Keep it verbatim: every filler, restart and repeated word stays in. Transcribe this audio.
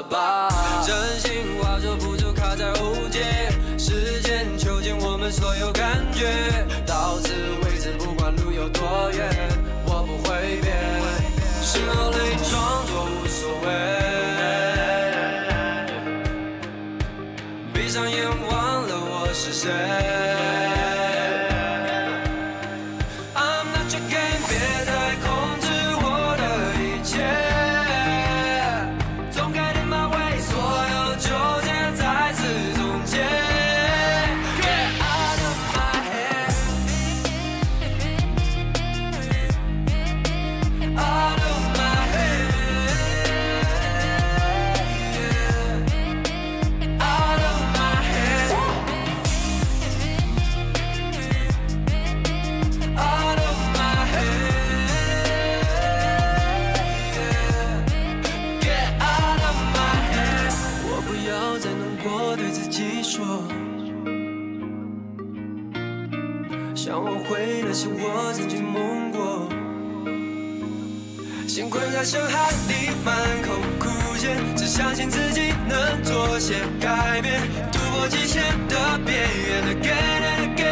吧。真心话说不出，卡在无解。时间囚禁我们所有感觉，到此为止，不管路有多远，我不会变。心好累，装作无所谓，闭上眼忘了我是谁。I'm not your game， 别再控制我的一切。总该点马尾，所有纠结再次终结。Get out of my head， out of my head， out of my head， out of my head， get out of my head。我不要再难过，对自己说，想挽回那些我曾经梦过。心困在深海里，满口枯竭，只相信自己能做些改变，突破极限的边缘 ，again and again。